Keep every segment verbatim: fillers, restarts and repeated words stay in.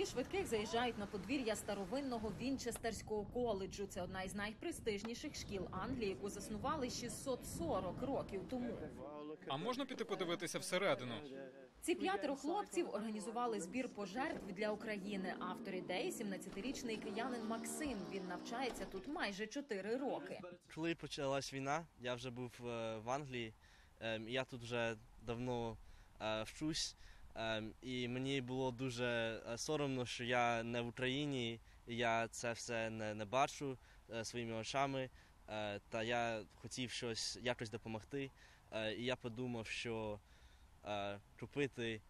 швидких заїжджають на подвір'я старовинного Вінчестерського коледжу. Це одна із найпрестижніших шкіл Англії, яку заснували шістсот сорок років тому. А можна піти подивитися всередину? Ці п'ятеро хлопців організували збір пожертв для України. Автор ідеї – сімнадцятирічний киянин Максим. Він навчається тут майже чотири роки. Коли почалась війна, я вже був в Англії. Я тут вже давно вчусь. І мені було дуже соромно, що я не в Україні, і я це все не, не бачу своїми очами. Та я хотів щось якось допомогти. І я подумав, що купити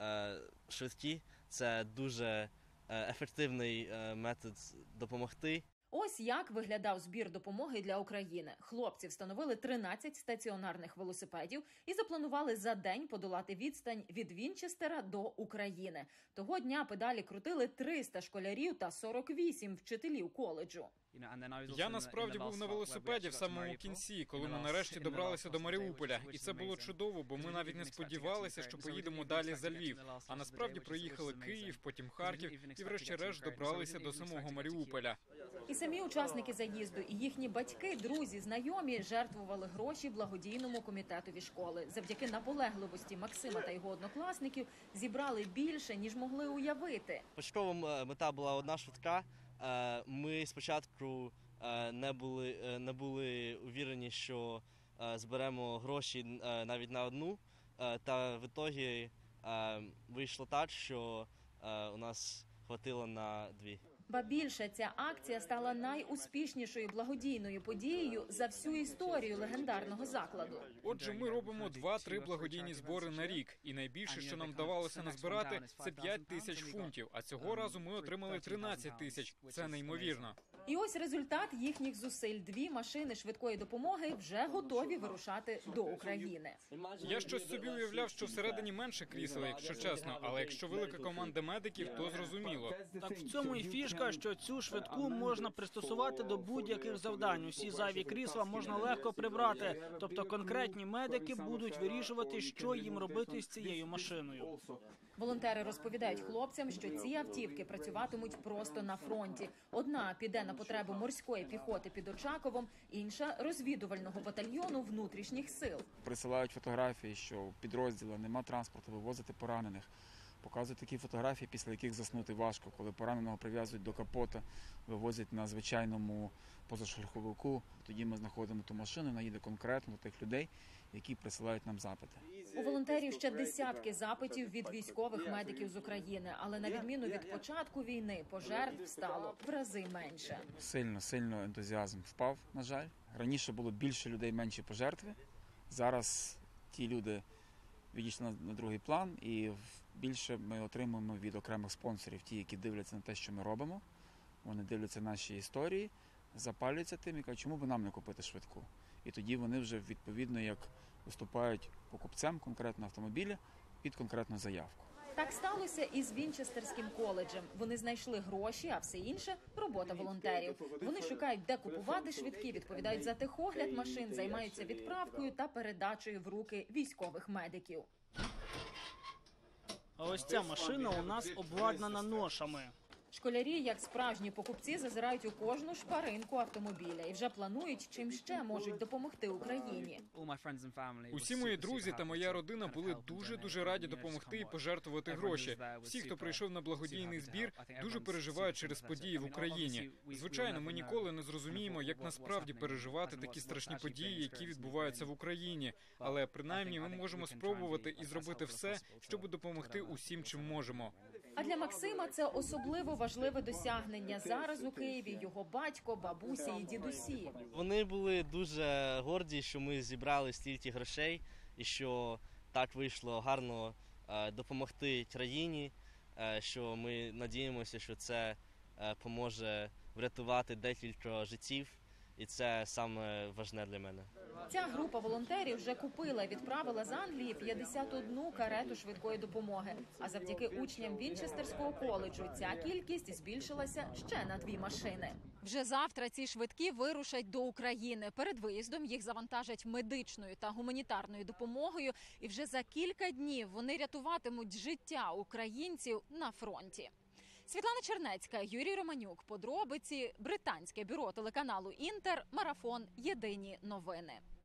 швидкі – це дуже ефективний метод допомогти. Ось як виглядав збір допомоги для України. Хлопці встановили тринадцять стаціонарних велосипедів і запланували за день подолати відстань від Вінчестера до України. Того дня педалі крутили триста школярів та сорок вісім вчителів коледжу. Я насправді був на велосипеді в самому кінці, коли ми нарешті добралися до Маріуполя. І це було чудово, бо ми навіть не сподівалися, що поїдемо далі за Львів. А насправді проїхали Київ, потім Харків і врешті-решт добралися до самого Маріуполя. І самі учасники заїзду, і їхні батьки, друзі, знайомі жертвували гроші благодійному комітетові школи. Завдяки наполегливості Максима та його однокласників зібрали більше, ніж могли уявити. Початкова мета була одна швидка. Ми спочатку не були, не були увірені, що зберемо гроші навіть на одну, та в ітогі вийшло так, що у нас хватило на дві. Ба більше, ця акція стала найуспішнішою благодійною подією за всю історію легендарного закладу. Отже, ми робимо два-три благодійні збори на рік. І найбільше, що нам вдавалося назбирати, це п'ять тисяч фунтів. А цього разу ми отримали тринадцять тисяч. Це неймовірно. І ось результат їхніх зусиль. Дві машини швидкої допомоги вже готові вирушати до України. Я щось собі уявляв, що всередині менше крісел, якщо чесно. Але якщо велика команда медиків, то зрозуміло. Так в цьому і фішка, що цю швидку можна пристосувати до будь-яких завдань. Усі зайві крісла можна легко прибрати. Тобто конкретні медики будуть вирішувати, що їм робити з цією машиною. Волонтери розповідають хлопцям, що ці автівки працюватимуть просто на фронті. Одна піде на потребу морської піхоти під Очаковом, інша – розвідувального батальйону внутрішніх сил. Присилають фотографії, що у підрозділу нема транспорту, вивозити поранених. Показують такі фотографії, після яких заснути важко, коли пораненого прив'язують до капота, вивозять на звичайному позашляховику. Тоді ми знаходимо ту машину, вона їде конкретно до тих людей, які присилають нам запити. У волонтерів ще десятки запитів від військових медиків з України, але на відміну від початку війни пожертв стало в рази менше. Сильно, сильно ентузіазм впав, на жаль. Раніше було більше людей, менші пожертви. Зараз ті люди відійшли на другий план, і більше ми отримуємо від окремих спонсорів, ті, які дивляться на те, що ми робимо. Вони дивляться наші історії, запалюються тим і кажуть, чому б нам не купити швидку. І тоді вони вже відповідно як виступають покупцем конкретно автомобіля під конкретну заявку. Так сталося і з Вінчестерським коледжем. Вони знайшли гроші, а все інше – робота волонтерів. Вони шукають, де купувати швидкі, відповідають за техогляд машин, займаються відправкою та передачею в руки військових медиків. А ось ця машина у нас обладнана ношами. Школярі, як справжні покупці, зазирають у кожну шпаринку автомобіля і вже планують, чим ще можуть допомогти Україні. Усі мої друзі та моя родина були дуже-дуже раді допомогти і пожертвувати гроші. Всі, хто прийшов на благодійний збір, дуже переживають через події в Україні. Звичайно, ми ніколи не зрозуміємо, як насправді переживати такі страшні події, які відбуваються в Україні. Але принаймні ми можемо спробувати і зробити все, щоб допомогти усім, чим можемо. А для Максима це особливо важливе досягнення. Зараз у Києві його батько, бабусі і дідусі. Вони були дуже горді, що ми зібрали стільки грошей і що так вийшло гарно допомогти країні, що ми надіємося, що це поможе врятувати декілька життів. І це саме важне для мене. Ця група волонтерів вже купила і відправила з Англії п'ятдесят одну карету швидкої допомоги. А завдяки учням Вінчестерського коледжу ця кількість збільшилася ще на дві машини. Вже завтра ці швидкі вирушать до України. Перед виїздом їх завантажать медичною та гуманітарною допомогою. І вже за кілька днів вони рятуватимуть життя українців на фронті. Світлана Чернецька, Юрій Романюк. Подробиці. Британське бюро телеканалу «Інтер». Марафон. Єдині новини.